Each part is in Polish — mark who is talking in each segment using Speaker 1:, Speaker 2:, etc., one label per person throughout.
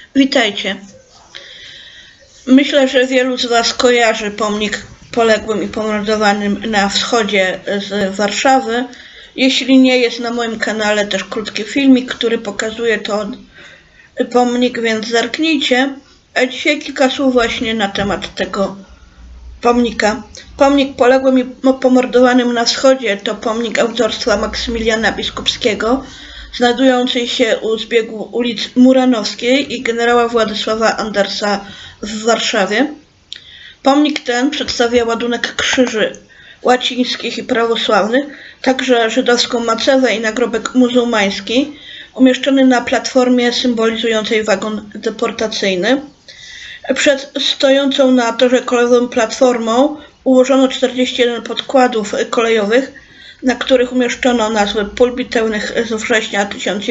Speaker 1: Witajcie. Myślę, że wielu z Was kojarzy pomnik poległym i pomordowanym na wschodzie z Warszawy. Jeśli nie, jest na moim kanale też krótki filmik, który pokazuje pomnik, więc zerknijcie. A dzisiaj kilka słów właśnie na temat tego pomnika. Pomnik poległym i pomordowanym na wschodzie to pomnik autorstwa Maksymiliana Biskupskiego, znajdujący się u zbiegu ulic Muranowskiej i generała Władysława Andersa w Warszawie. Pomnik ten przedstawia ładunek krzyży łacińskich i prawosławnych, także żydowską macewę i nagrobek muzułmański, umieszczony na platformie symbolizującej wagon deportacyjny. Przed stojącą na torze kolejowym platformą ułożono 41 podkładów kolejowych, na których umieszczono nazwy pól bitewnych z września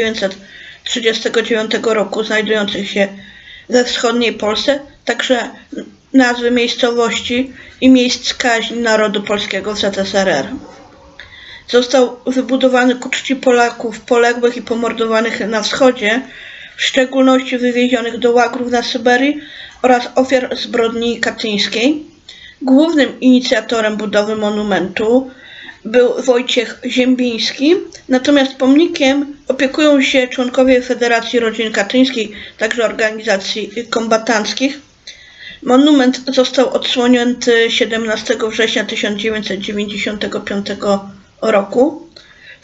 Speaker 1: 1939 roku znajdujących się we wschodniej Polsce, także nazwy miejscowości i miejsc kaźni narodu polskiego w ZSRR. Został wybudowany ku czci Polaków poległych i pomordowanych na wschodzie, w szczególności wywiezionych do łagrów na Syberii oraz ofiar zbrodni katyńskiej. Głównym inicjatorem budowy monumentu był Wojciech Ziembiński, natomiast pomnikiem opiekują się członkowie Federacji Rodzin Katyńskich, także organizacji kombatanckich. Monument został odsłonięty 17 września 1995 roku. W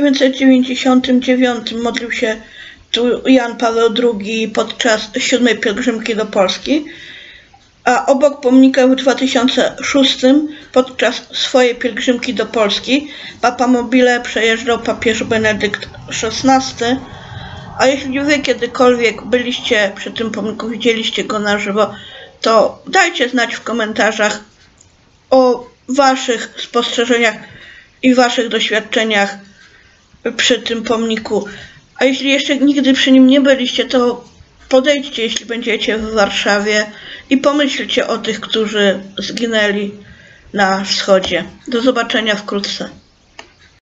Speaker 1: 1999 modlił się tu Jan Paweł II podczas 7. pielgrzymki do Polski, a obok pomnika w 2006 podczas swojej pielgrzymki do Polski Papa Mobile przejeżdżał papież Benedykt XVI, a jeśli Wy kiedykolwiek byliście przy tym pomniku, widzieliście go na żywo, to dajcie znać w komentarzach o Waszych spostrzeżeniach i Waszych doświadczeniach przy tym pomniku. A jeśli jeszcze nigdy przy nim nie byliście, to podejdźcie, jeśli będziecie w Warszawie, i pomyślcie o tych, którzy zginęli na wschodzie. Do zobaczenia wkrótce.